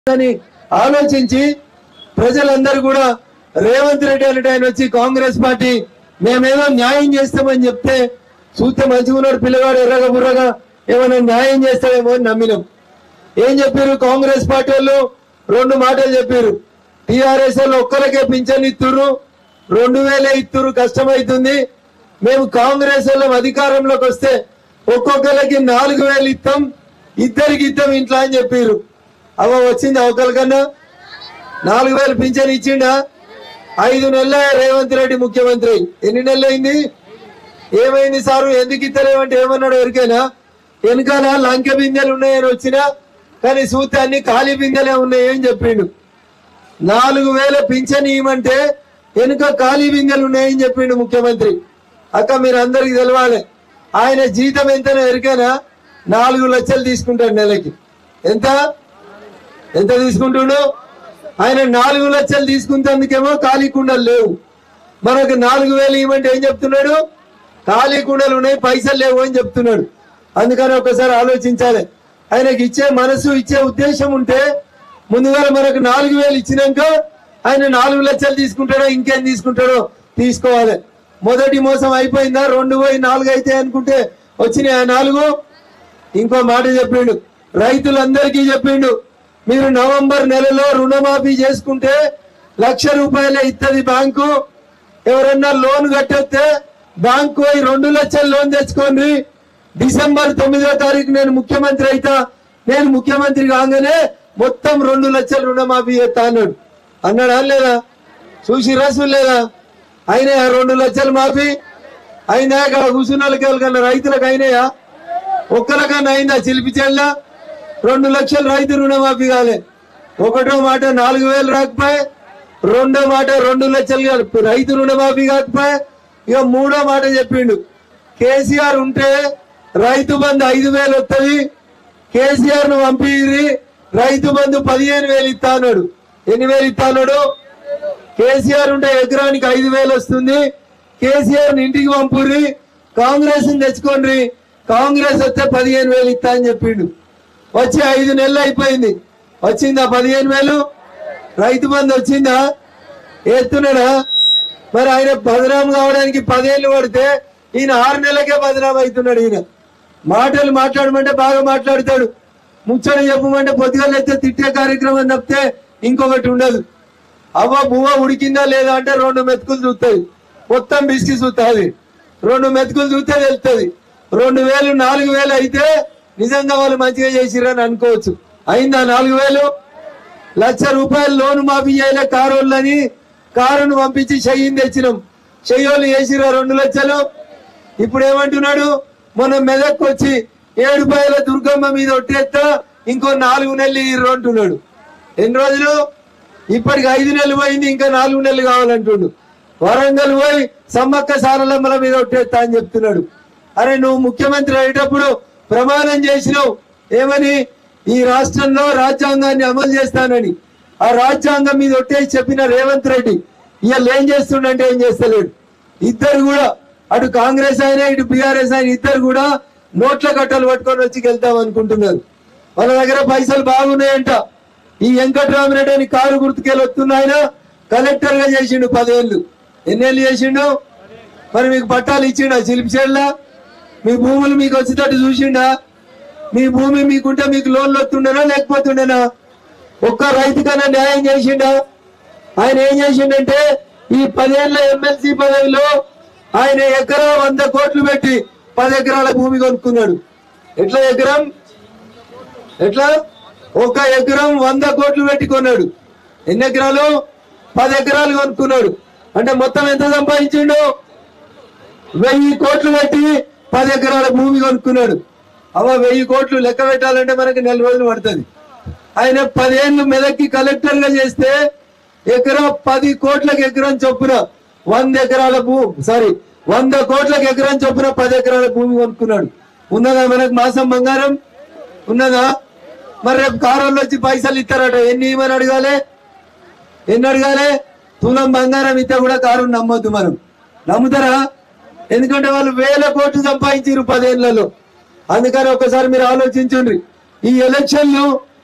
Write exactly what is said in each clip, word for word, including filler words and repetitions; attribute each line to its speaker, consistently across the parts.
Speaker 1: అని ఆలోచించి ప్రజలందరూ కూడా రేవంత్ రెడ్డి అంటే ఆయన వచ్చి కాంగ్రెస్ పార్టీ మేమేదో న్యాయం చేస్తామని చెప్తే చూస్తే మంచిగా ఉన్నాడు పిల్లగాడు ఎర్రగా బుర్రగా ఏమైనా న్యాయం చేస్తామేమో అని నమ్మినాం. ఏం చెప్పారు కాంగ్రెస్ పార్టీ వాళ్ళు? రెండు మాటలు చెప్పారు. టీఆర్ఎస్ వాళ్ళు ఒక్కరికే పింఛన్ ఇస్తున్నారు, రెండు వేలే ఇస్తున్నారు, కష్టమవుతుంది. మేము కాంగ్రెస్ వాళ్ళం అధికారంలోకి వస్తే ఒక్కొక్కరికి నాలుగు వేలు ఇస్తాం, ఇద్దరికి ఇస్తాం ఇంట్లో అని చెప్పారు. అవ వచ్చింది ఒకరికన్నా నాలుగు వేలు పింఛన్ ఇచ్చిండా? ఐదు నెలల రేవంత్ రెడ్డి ముఖ్యమంత్రి. ఎన్ని నెలలు అయింది? ఏమైంది సారు ఎందుకు ఇస్తలేమంటే ఏమన్నాడు ఎవరికైనా? వెనకాల లంకె బిందెలు ఉన్నాయని వచ్చినా కానీ చూస్తే అన్ని ఖాళీ బిందెలే ఉన్నాయి అని చెప్పిండు. నాలుగు వేల పింఛన్ ఇవ్వమంటే వెనుక ఖాళీ బిందెలు ఉన్నాయని చెప్పిండు ముఖ్యమంత్రి. అక్క మీరు అందరికి తెలవాలి, ఆయన జీతం ఎంతనో ఎరికైనా నాలుగు లక్షలు తీసుకుంటాడు నెలకి. ఎంత ఎంత తీసుకుంటుండు ఆయన? నాలుగు లక్షలు తీసుకుంటేందుకేమో ఖాళీ కుండలు లేవు. మనకు నాలుగు వేలు ఇవ్వమంటే ఏం చెప్తున్నాడు? ఖాళీ కుండలు ఉన్నాయి, పైసలు లేవు అని చెప్తున్నాడు. అందుకని ఒకసారి ఆలోచించాలి. ఆయనకి ఇచ్చే మనసు ఇచ్చే ఉద్దేశం ఉంటే ముందుగా మనకు నాలుగు వేలు ఇచ్చినాక ఆయన నాలుగు లక్షలు తీసుకుంటాడో ఇంకేం తీసుకుంటాడో తీసుకోవాలి. మొదటి మోసం అయిపోయిందా? రెండు పోయి నాలుగు అయితే అనుకుంటే వచ్చినాయి ఆ నాలుగు. ఇంకో మాట చెప్పిండు, రైతులందరికీ చెప్పిండు, మీరు నవంబర్ నెలలో రుణమాఫీ చేసుకుంటే లక్ష రూపాయలే ఇస్తుంది బ్యాంకు. ఎవరన్నా లోన్ కట్టేస్తే బ్యాంకు పోయి రెండు లక్షలు లోన్ తెచ్చుకోండి. డిసెంబర్ తొమ్మిదో తారీఖు నేను ముఖ్యమంత్రి అయితా, నేను ముఖ్యమంత్రి కాగానే మొత్తం రెండు లక్షలు రుణమాఫీ చేస్తా అన్నాడు. అన్నాడా లేదా? చూసి రాసు లేదా? అయినా రెండు లక్షలు మాఫీ అయినా? అక్కడ కూర్చున్న వాళ్ళకి ఎవరికన్నా రైతులకు అయినాయా? ఒక్కరికన్నా అయిందా? చిలిపిచేళ్ళ రెండు లక్షలు రైతు రుణమాఫీ కాలే. ఒకటో మాట నాలుగు వేలు రాకపోయే, రెండో మాట రెండు లక్షలు రైతు రుణమాఫీ కాకపోయే, ఇక మూడో మాట చెప్పిండు, కేసీఆర్ ఉంటే రైతు బంధు ఐదు వేలు వస్తుంది, కేసీఆర్ ను పంపిరి రైతు బంధు పదిహేను వేలు ఇస్తా అన్నాడు. ఎన్ని వేలు ఇస్తా అన్నాడు? కేసీఆర్ ఉంటే ఎకరానికి ఐదు వేలు వస్తుంది, కేసీఆర్ ని ఇంటికి పంపుర్రి, కాంగ్రెస్ ని తెచ్చుకోండి, కాంగ్రెస్ వస్తే పదిహేను వేలు ఇస్తా అని చెప్పిండు. వచ్చి ఐదు నెలలు అయిపోయింది. వచ్చిందా పదిహేను వేలు? రైతు బంధు వచ్చిందా? ఎత్తున్నాడా? మరి ఆయన బదనాం కావడానికి పదేళ్ళు పడితే ఈయన ఆరు నెలలకే బదనాం అవుతున్నాడు. ఈయన మాటలు మాట్లాడమంటే బాగా మాట్లాడతాడు, ముచ్చట చెప్పమంటే పొద్దుగాలు అయితే తిట్టే కార్యక్రమం తప్పితే ఇంకొకటి ఉండదు. అవ్వ బువ్వ ఉడికిందా లేదా అంటే రెండు మెతుకులు చూస్తుంది, మొత్తం బిస్కి చూస్తుంది. రెండు మెతుకులు చూస్తే తెలుస్తుంది. రెండు వేలు నాలుగు వేలు అయితే నిజంగా వాళ్ళు మంచిగా చేసిరని అనుకోవచ్చు. అయిందా నాలుగు వేలు? లక్ష రూపాయలు లోను మాఫీ చేయలే కారోళ్ళని కారును పంపించి చెయ్యిని తెచ్చినాం, చెయ్యోళ్ళు చేసిరా రెండు లక్షలు. ఇప్పుడు ఏమంటున్నాడు? మొన్న మెదక్కు వచ్చి ఏడు పాయల దుర్గమ్మ మీద ఒట్టేస్తా ఇంకో నాలుగు నెలలు ఇర్రు అంటున్నాడు. ఎన్ని రోజులు? ఇప్పటికి ఐదు నెలలు పోయింది, ఇంకా నాలుగు నెలలు కావాలంటుండు. వరంగల్ పోయి సమ్మక్క సారలమ్మల మీద ఒట్టేస్తా అని చెప్తున్నాడు. అరే నువ్వు ముఖ్యమంత్రి అయ్యేటప్పుడు ప్రమాణం చేసినావు ఏమని? ఈ రాష్ట్రంలో రాజ్యాంగాన్ని అమలు చేస్తానని. ఆ రాజ్యాంగం మీద ఒట్టేసి చెప్పిన రేవంత్ రెడ్డి ఇవాళ ఏం చేస్తుండంటే ఏం చేస్తలేడు. ఇద్దరు కూడా, అటు కాంగ్రెస్ అయినా ఇటు బీఆర్ఎస్ అయినా ఇద్దరు కూడా నోట్ల కట్టలు పట్టుకొని వచ్చి వెళ్తాం అనుకుంటున్నారు. వాళ్ళ దగ్గర పైసలు బాగున్నాయంట. ఈ వెంకటరామరెడ్డి అని కారు గుర్తుకెళ్ళి వస్తున్న ఆయన కలెక్టర్ గా చేసిండు పదేళ్ళు. ఎన్నేళ్ళు చేసిండు? మరి మీకు పట్టాలు ఇచ్చిండా? చిలిపిచేళ్ళ మీ భూములు మీకు వచ్చేటట్టు చూసిండా? మీ భూమి మీకుంటే మీకు లోన్లు వస్తుండేనా లేకపోతుండేనా? ఒక్క రైతుకన్నా న్యాయం చేసిండా? ఆయన ఏం చేసిండంటే ఈ పదేళ్ల ఎమ్మెల్సీ పదవిలో ఆయన ఎకరా వంద కోట్లు పెట్టి పది ఎకరాల భూమి కొనుక్కున్నాడు. ఎట్లా ఎకరం? ఎట్లా? ఒక ఎకరం వంద కోట్లు పెట్టి కొన్నాడు. ఎన్ని ఎకరాలు? పది ఎకరాలు కొనుక్కున్నాడు. అంటే మొత్తం ఎంత సంపాదించిండు? వెయ్యి కోట్లు పెట్టి పది ఎకరాల భూమి కొనుక్కున్నాడు. అవ వెయ్యి కోట్లు లెక్క పెట్టాలంటే మనకి నెల రోజులు పడుతుంది. ఆయన పదేళ్ళు మెదక్కి కలెక్టర్ గా చేస్తే ఎకరా పది కోట్లకు ఎకరం చొప్పున వంద ఎకరాల భూ సారీ వంద కోట్లకు ఎకరం చొప్పున పది ఎకరాల భూమి కొనుక్కున్నాడు. ఉన్నదా మనకు మాసం బంగారం? ఉన్నదా? మరి రేపు కారులో వచ్చి పైసలు ఇస్తారట. ఎన్ని ఇవ్వమని అడగాలి? ఎన్ని అడగాలి? తులం బంగారం ఇస్తే కూడా కారు నమ్మొద్దు. మనం నమ్ముతారా? ఎందుకంటే వాళ్ళు వేల కోట్లు సంపాదించారు పదేళ్లలో. అందుకని ఒకసారి మీరు ఆలోచించండి. ఈ ఎలక్షన్లు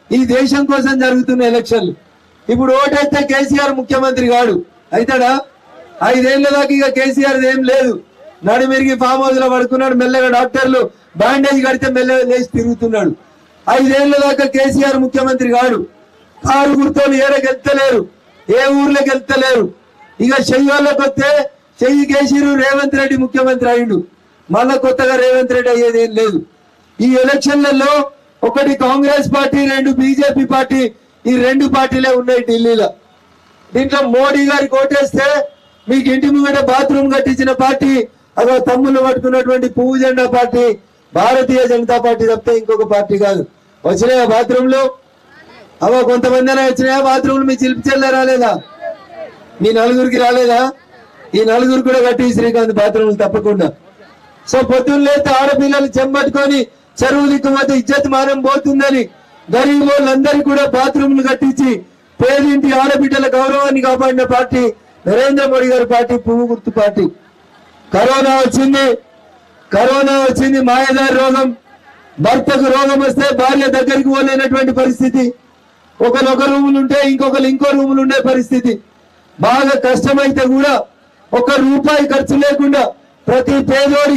Speaker 1: ఈ దేశం కోసం జరుగుతున్న ఎలక్షన్లు. ఇప్పుడు ఓటైతే కేసీఆర్ ముఖ్యమంత్రి కాడు, అవుతాడా? ఐదేళ్ల దాకా ఇక కేసీఆర్ ఏం లేదు, నడిమిరిగి ఫామ్ హౌస్ లో పడుకున్నాడు, మెల్లగా డాక్టర్లు బ్యాండేజ్ కడితే మెల్లగా లేచి తిరుగుతున్నాడు. ఐదేళ్ల దాకా కేసీఆర్ ముఖ్యమంత్రి కాడు. కారు గుర్తోలు ఏడకెళ్తలేరు, ఏ ఊర్లోకి వెళ్తలేరు. ఇక చెయ్యాలకు వస్తే చెయ్యి కేసీరు రేవంత్ రెడ్డి ముఖ్యమంత్రి అయిండు, మళ్ళా కొత్తగా రేవంత్ రెడ్డి అయ్యేది ఏం లేదు. ఈ ఎలక్షన్లలో ఒకటి కాంగ్రెస్ పార్టీ, రెండు బీజేపీ పార్టీ, ఈ రెండు పార్టీలే ఉన్నాయి ఢిల్లీలో. దీంట్లో మోడీ గారికి ఓటేస్తే మీకు ఇంటి ముంగట బాత్రూమ్ కట్టించిన పార్టీ అదో తమ్ముళ్ళు పట్టుకున్నటువంటి పువ్వు జెండా పార్టీ భారతీయ జనతా పార్టీ తప్పితే ఇంకొక పార్టీ కాదు. వచ్చినాయా బాత్రూంలు? అవో కొంతమంది వచ్చినాయా బాత్రూంలు? మీ చిలిపి చెల్లె రాలేదా? మీ నలుగురికి రాలేదా? ఈ నలుగురు కూడా కట్టి శ్రీకాంత్ బాత్రూంలు తప్పకుండా. సో పొద్దున్న లేస్తే ఆడపిల్లలు చెంబట్టుకొని చెరువు దిక్కుపోతే ఇజ్జత్ మానం పోతుందని గరీబ్ వాళ్ళందరికీ కూడా బాత్రూంలు కట్టించి పేదింటి ఆడబిడ్డల గౌరవాన్ని కాపాడిన పార్టీ నరేంద్ర మోడీ గారి పార్టీ, పువ్వు గుర్తు పార్టీ. కరోనా వచ్చింది, కరోనా వచ్చింది మాయదారి రోగం. భర్తకు రోగం వస్తే భార్య దగ్గరికి పోలేనటువంటి పరిస్థితి, ఒకరు రూములు ఉంటే ఇంకొకరు ఇంకో రూములు ఉండే పరిస్థితి. బాగా కష్టమైతే కూడా ఒక రూపాయి ఖర్చు లేకుండా ప్రతి పేదోడి